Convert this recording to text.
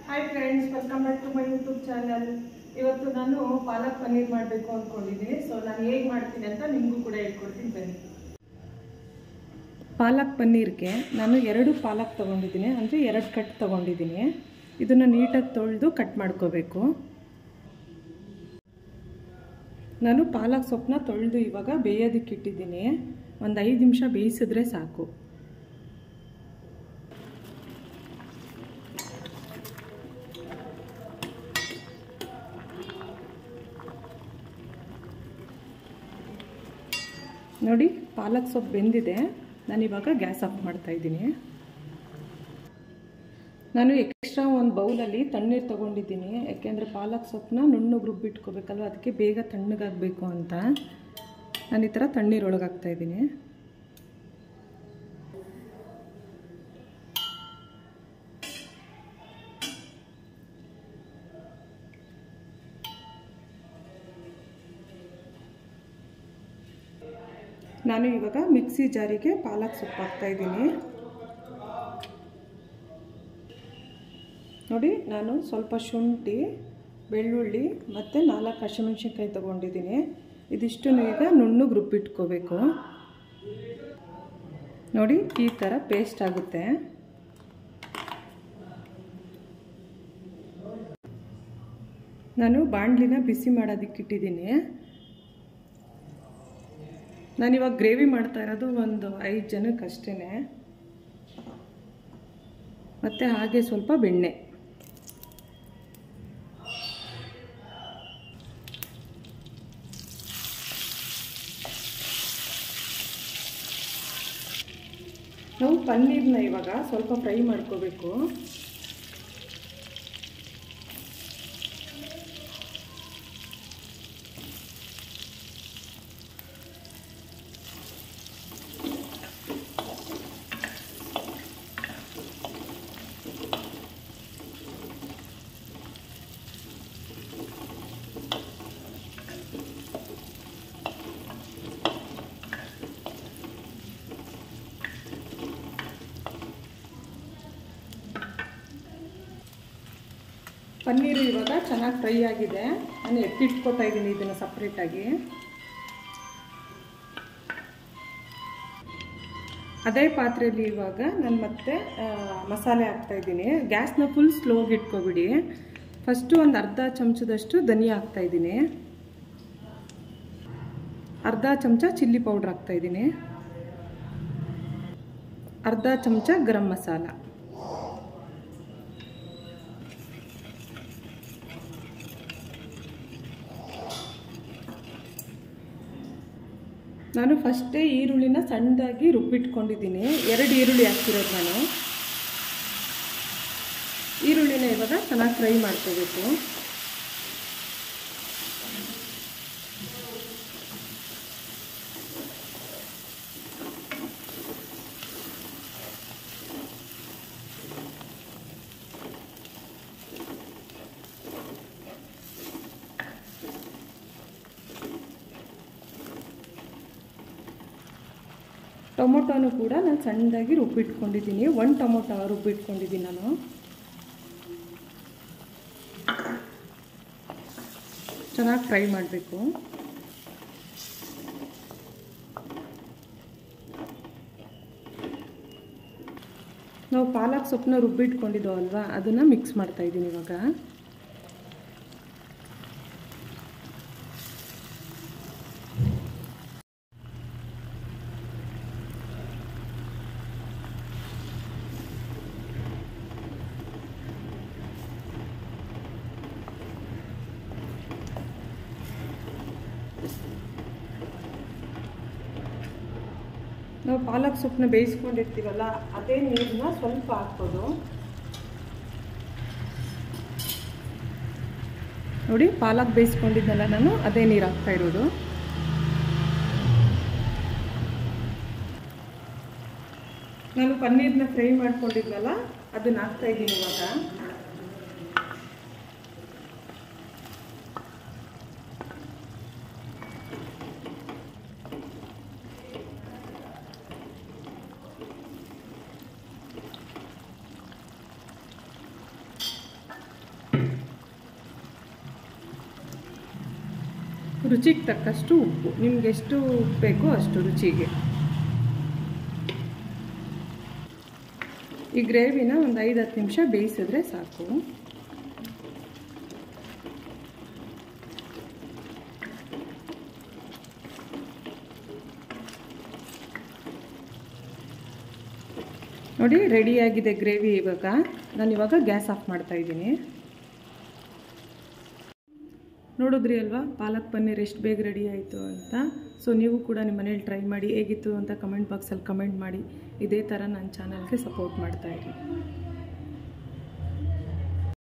Hi friends, welcome back to my YouTube channel. ಇವತ್ತು ನಾನು ಪಾಲಕ್ ಪನ್ನೀರ್ ಮಾಡಬೇಕು ಅಂದ್ಕೊಂಡಿದ್ದೀನಿ. ಸೊ ನಾನು ಹೇಗೆ ಮಾಡ್ತೀನಿ ಅಂತ ನಿಮಗೂ ಕೂಡ ಹೇಳ್ಕೊಡ್ತೀನಿ ಬನ್ನಿ. ಪಾಲಕ್ ಪನ್ನೀರ್ಗೆ ನಾನು 2 ಪಾಲಕ್ ತೊಗೊಂಡಿದ್ದೀನಿ, ಅಂದರೆ 2 ಕಟ್ ತೊಗೊಂಡಿದ್ದೀನಿ. ಇದನ್ನು ನೀಟಾಗಿ ತೊಳೆದು ಕಟ್ ಮಾಡ್ಕೋಬೇಕು. ನಾನು ಪಾಲಕ್ ಸೊಪ್ಪನ್ನ ತೊಳೆದು ಇವಾಗ ಬೇಯೋದಕ್ಕೆ ಇಟ್ಟಿದ್ದೀನಿ. ಒಂದು 5 ನಿಮಿಷ ಬೇಯಿಸಿದ್ರೆ ಸಾಕು. ನೋಡಿ, ಪಾಲಕ್ ಸೊಪ್ಪು ಬೆಂದಿದೆ. ನಾನಿವಾಗ ಗ್ಯಾಸ್ ಆಫ್ ಮಾಡ್ತಾಯಿದ್ದೀನಿ. ನಾನು ಎಕ್ಸ್ಟ್ರಾ ಒಂದು ಬೌಲಲ್ಲಿ ತಣ್ಣೀರು ತೊಗೊಂಡಿದ್ದೀನಿ, ಯಾಕೆಂದರೆ ಪಾಲಕ್ ಸೊಪ್ಪನ್ನ ನುಣ್ಣಗೆ ರುಬ್ಬಿಟ್ಕೋಬೇಕಲ್ವ, ಅದಕ್ಕೆ ಬೇಗ ತಣ್ಣಗಾಗಬೇಕು ಅಂತ ನಾನು ಈ ಥರ ತಣ್ಣೀರು ಒಳಗೆ ಹಾಕ್ತಾಯಿದ್ದೀನಿ. ನಾನು ಇವಾಗ ಮಿಕ್ಸಿ ಜಾರಿಗೆ ಪಾಲಕ್ ಸೊಪ್ಪು ಹಾಕ್ತಾಯಿದ್ದೀನಿ. ನೋಡಿ, ನಾನು ಸ್ವಲ್ಪ ಶುಂಠಿ, ಬೆಳ್ಳುಳ್ಳಿ ಮತ್ತು 4 ಹಸಿಮೆಣಸಿನ್ಕಾಯಿ ತೊಗೊಂಡಿದ್ದೀನಿ. ಇದಿಷ್ಟು ಈಗ ನುಣ್ಣಗೆ ರುಬ್ಬಿಟ್ಕೋಬೇಕು. ನೋಡಿ, ಈ ಥರ ಪೇಸ್ಟ್ ಆಗುತ್ತೆ. ನಾನು ಬಾಣಲಿನ ಬಿಸಿ ಮಾಡೋದಕ್ಕಿಟ್ಟಿದ್ದೀನಿ. ನಾನಿವಾಗ ಗ್ರೇವಿ ಮಾಡ್ತಾ ಇರೋದು ಒಂದು 5 ಜನಕ್ಕಷ್ಟೇ. ಮತ್ತು ಹಾಗೆ ಸ್ವಲ್ಪ ಬೆಣ್ಣೆ. ನಾವು ಪನ್ನೀರ್ನ ಇವಾಗ ಸ್ವಲ್ಪ ಫ್ರೈ ಮಾಡ್ಕೋಬೇಕು. ಪನ್ನೀರು ಇವಾಗ ಚೆನ್ನಾಗಿ ಫ್ರೈ ಆಗಿದೆ. ನಾನು ಎತ್ತಿಟ್ಕೋತಾ ಇದ್ದೀನಿ ಇದನ್ನು ಸಪ್ರೇಟಾಗಿ. ಅದೇ ಪಾತ್ರೆಯಲ್ಲಿ ಇವಾಗ ನಾನು ಮತ್ತೆ ಮಸಾಲೆ ಹಾಕ್ತಾಯಿದ್ದೀನಿ. ಗ್ಯಾಸ್ನ ಫುಲ್ ಸ್ಲೋಗೆ ಇಟ್ಕೊಬಿಡಿ. ಫಸ್ಟು ಒಂದು ಅರ್ಧ ಚಮಚದಷ್ಟು ಧನಿಯಾ ಹಾಕ್ತಾಯಿದ್ದೀನಿ. ಅರ್ಧ ಚಮಚ ಚಿಲ್ಲಿ ಪೌಡ್ರ್ ಹಾಕ್ತಾಯಿದ್ದೀನಿ. ಅರ್ಧ ಚಮಚ ಗರಂ ಮಸಾಲ. ನಾನು ಫಸ್ಟೇ ಈರುಳ್ಳಿನ ಸಣ್ಣದಾಗಿ ರುಬ್ಬಿಟ್ಕೊಂಡಿದ್ದೀನಿ. 2 ಈರುಳ್ಳಿ ಹಾಕ್ತಿರೋದು ನಾನು. ಈರುಳ್ಳಿನ ಇವಾಗ ಚೆನ್ನಾಗಿ ಫ್ರೈ ಮಾಡ್ಕೋಬೇಕು. ಟೊಮೊಟೊನು ಕೂಡ ನಾನು ಸಣ್ಣದಾಗಿ ರುಬ್ಬಿಟ್ಕೊಂಡಿದ್ದೀನಿ. 1 ಟೊಮೊಟೊ ರುಬ್ಬಿಟ್ಕೊಂಡಿದ್ದೀನಿ ನಾನು. ಚೆನ್ನಾಗಿ ಫ್ರೈ ಮಾಡಬೇಕು. ನಾವು ಪಾಲಕ್ ಸೊಪ್ಪನ್ನ ರುಬ್ಬಿಟ್ಕೊಂಡಿದ್ದೋ ಅಲ್ವಾ, ಅದನ್ನು ಮಿಕ್ಸ್ ಮಾಡ್ತಾಯಿದ್ದೀನಿ ಇವಾಗ. ನಾವು ಪಾಲಕ್ ಸೊಪ್ಪನ್ನ ಬೇಯಿಸ್ಕೊಂಡಿರ್ತೀವಲ್ಲ, ಅದೇ ನೀರನ್ನ ಸ್ವಲ್ಪ ಹಾಕ್ಬೋದು. ನೋಡಿ, ಪಾಲಕ್ ಬೇಯಿಸ್ಕೊಂಡಿದ್ದೆಲ್ಲ ನಾನು ಅದೇ ನೀರು ಹಾಕ್ತಾ ಇರೋದು. ನಾನು ಪನ್ನೀರ್ನ ಫ್ರೈ ಮಾಡ್ಕೊಂಡಿದ್ನಲ್ಲ, ಅದನ್ನ ಹಾಕ್ತಾ ಇದ್ದೀನಿ ಇವಾಗ. ರುಚಿಗೆ ತಕ್ಕಷ್ಟು ಉಪ್ಪು, ನಿಮ್ಗೆ ಎಷ್ಟು ಉಪ್ಪು ಬೇಕೋ ಅಷ್ಟು ರುಚಿಗೆ. ಈ ಗ್ರೇವಿನ ಒಂದು 5-10 ನಿಮಿಷ ಬೇಯಿಸಿದ್ರೆ ಸಾಕು. ನೋಡಿ ರೆಡಿಯಾಗಿದೆ ಗ್ರೇವಿ. ನಾನಿವಾಗ ಗ್ಯಾಸ್ ಆಫ್ ಮಾಡ್ತಾ ಇದ್ದೀನಿ. ನೋಡಿದ್ರಿ ಅಲ್ವಾ ಪಾಲಕ್ ಪನ್ನೀರ್ ಎಷ್ಟು ಬೇಗ ರೆಡಿ ಆಯಿತು ಅಂತ. ಸೊ ನೀವು ಕೂಡ ನಿಮ್ಮ ಮನೇಲಿ ಟ್ರೈ ಮಾಡಿ, ಹೇಗಿತ್ತು ಅಂತ ಕಮೆಂಟ್ ಬಾಕ್ಸಲ್ಲಿ ಕಮೆಂಟ್ ಮಾಡಿ. ಇದೇ ಥರ ನನ್ನ ಚಾನಲ್ಗೆ ಸಪೋರ್ಟ್ ಮಾಡ್ತಾಯಿರಿ.